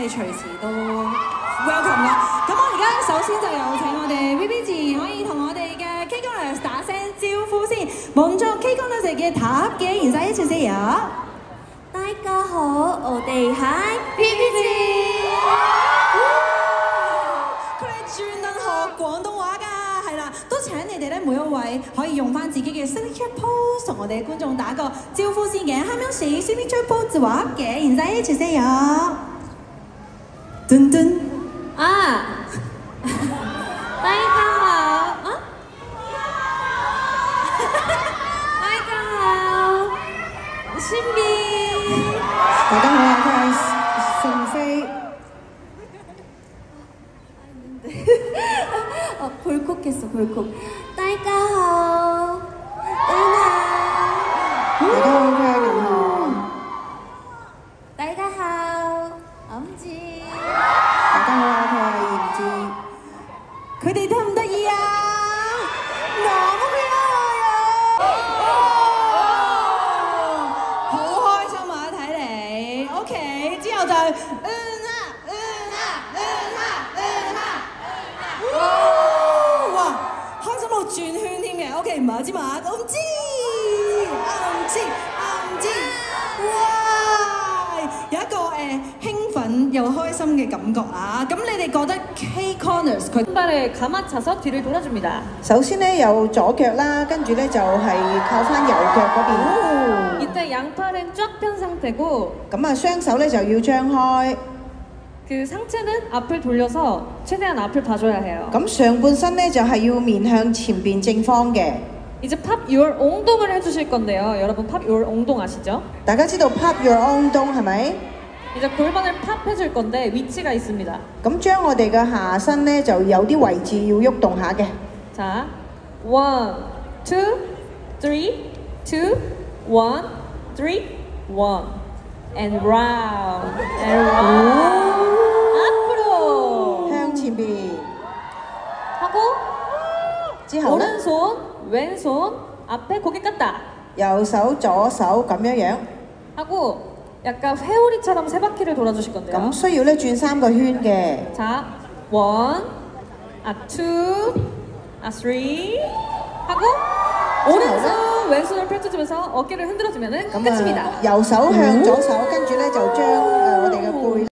哋隨時都 welcome 噶。咁我而家首先就有請我哋 VB 自然可以同我哋嘅 K-Coners 打聲招呼先。먼저 K-Coners嘅塔嘅인사 해주세요。 大家好，我哋係 VB 自佢哋專登學廣東話㗎，係啦，都請你哋咧每一位可以用翻自己嘅 signature pose 同我哋嘅觀眾打個招呼先嘅。下面是 signature pose 話嘅인사 해주세요。噔噔啊，大家好啊，大家好，신비。 大家好啊，佢係盛飛。 불콕했어 불콕. 大家好，은하。 大家好，佢係銀河。 大家好，엄지。 大家好，佢係嚴志。佢哋得唔得意啊？너무 귀여워요。好開心啊！睇嚟 ，OK， 之後就開心到轉圈添嘅 ，OK， 唔係知嘛？我唔知，哇！有一個興奮又開心嘅感覺啊！咁你哋覺得 K-Coners 佢 발에 감아차서 뒤를 돌아줍니다. 首先咧有左腳啦，跟住咧就係靠翻右腳嗰邊。 이때 양팔은 쫙 편 상태고 咁啊，雙手咧就要張開。 그 상체는 앞을 돌려서 최대한 앞을 봐줘야 해요. 咁上半身咧就係要面向前邊正方嘅。 이제 팝 your 엉덩을 해주실 건데요. 여러분 팝 your 엉덩 아시죠? 大家知道 pop your own 東係咪？ 이제 골반을 팝 해줄 건데 위치가 있습니다. 咁將我哋嘅下身咧就有啲位置要喐動下嘅。 자, 1, 2, 3, 2, 1, 3, 1, and round, and round. 앞으로 向前邊。 하고 之後咧， 오른손, 왼손 앞에 고개 깠다 右手左手咁樣樣。 하고 약간 회오리처럼 세 바퀴를 돌아주실 건데요. 咁需要咧轉3個圈嘅。 자, 1, 2, 3 하고 오른손, 왼손을 펼쳐주면서 어깨를 흔들어주면 끝입니다. 右手向左手，跟住咧就將我哋嘅背